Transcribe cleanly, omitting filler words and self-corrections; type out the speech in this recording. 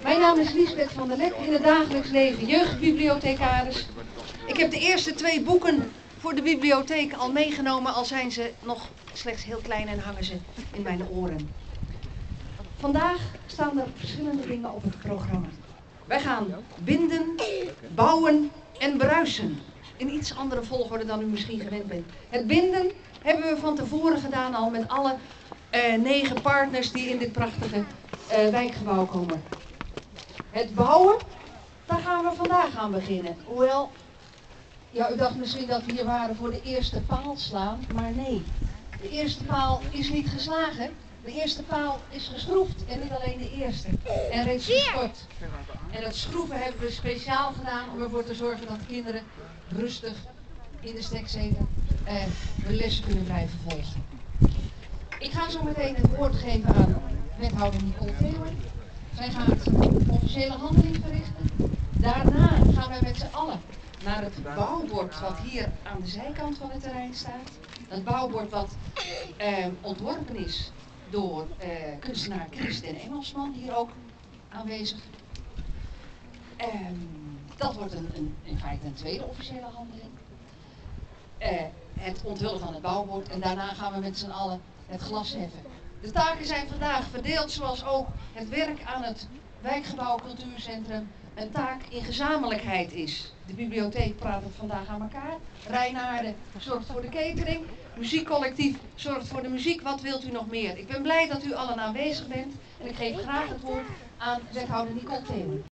Mijn naam is Liesbeth van der Lek, in het dagelijks leven jeugdbibliothecaris. Ik heb de eerste 2 boeken voor de bibliotheek al meegenomen, al zijn ze nog slechts heel klein en hangen ze in mijn oren. Vandaag staan er verschillende dingen op het programma. Wij gaan binden, bouwen en bruisen. In iets andere volgorde dan u misschien gewend bent. Het binden hebben we van tevoren gedaan al met alle 9 partners die in dit prachtige wijkgebouw komen. Het bouwen, daar gaan we vandaag aan beginnen. Hoewel, ja, u dacht misschien dat we hier waren voor de eerste paal slaan, maar nee. De eerste paal is niet geslagen. De eerste paal is geschroefd en niet alleen de eerste. En reeds gestort. En dat schroeven hebben we speciaal gedaan om ervoor te zorgen dat kinderen rustig in de stekzetel hun lessen kunnen blijven volgen. Ik ga zo meteen het woord geven aan wethouder Nicole Theeuwen. Zij gaat een officiële handeling verrichten. Daarna gaan wij met z'n allen naar het bouwbord wat hier aan de zijkant van het terrein staat. Dat bouwbord wat ontworpen is door kunstenaar Chris den Engelsman, hier ook aanwezig. Dat wordt in feite een tweede officiële handeling. Het onthullen van het bouwbord en daarna gaan we met z'n allen het glas heffen. De taken zijn vandaag verdeeld zoals ook het werk aan het wijkgebouw cultuurcentrum een taak in gezamenlijkheid is. De bibliotheek praat het vandaag aan elkaar. Rijnaarden zorgt voor de catering. Muziekcollectief zorgt voor de muziek. Wat wilt u nog meer? Ik ben blij dat u allen aanwezig bent en ik geef graag het woord aan wethouder Nicole Theeuwen.